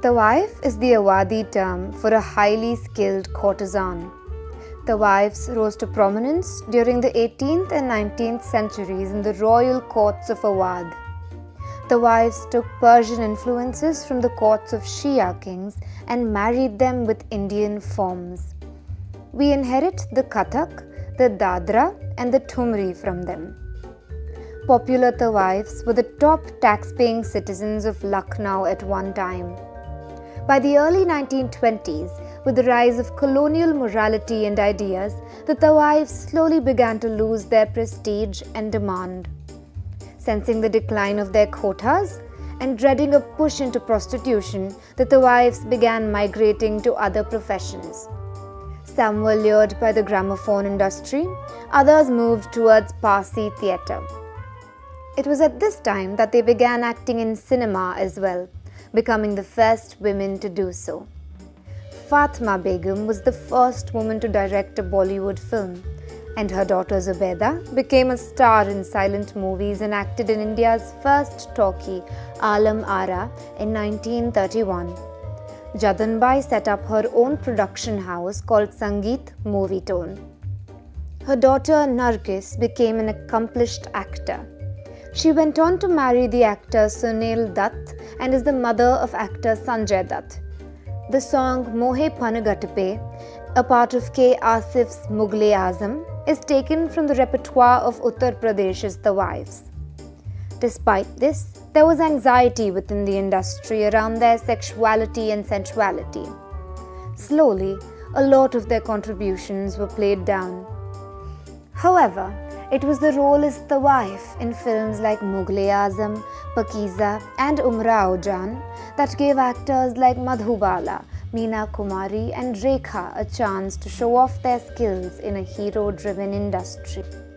Tawaif is the Awadhi term for a highly skilled courtesan. Tawaifs rose to prominence during the 18th and 19th centuries in the royal courts of Awadh. Tawaifs took Persian influences from the courts of Shia kings and married them with Indian forms. We inherit the Kathak, the dadra and the thumri from them. Popular Tawaifs were the top tax-paying citizens of Lucknow at one time. By the early 1920s, with the rise of colonial morality and ideas, the Tawaifs slowly began to lose their prestige and demand. Sensing the decline of their kothas and dreading a push into prostitution, the Tawaifs began migrating to other professions. Some were lured by the gramophone industry, others moved towards Parsi theatre. It was at this time that they began acting in cinema as well, becoming the first women to do so. Fatma Begum was the first woman to direct a Bollywood film, and her daughter Zubeida became a star in silent movies and acted in India's first talkie, Alam Ara, in 1931. Jadanbai set up her own production house called Sangeet Movie Tone. Her daughter Nargis became an accomplished actor. She went on to marry the actor Sunil Dutt and is the mother of actor Sanjay Dutt. The song Mohe Panagatape, a part of K. Asif's Mughal-e-Azam, is taken from the repertoire of Uttar Pradesh's Tawaifs. Despite this, there was anxiety within the industry around their sexuality and sensuality. Slowly, a lot of their contributions were played down. However, it was the role as Tawaif in films like Mughal-e-Azam, Pakiza and Umrao Jan that gave actors like Madhubala, Meena Kumari and Rekha a chance to show off their skills in a hero-driven industry.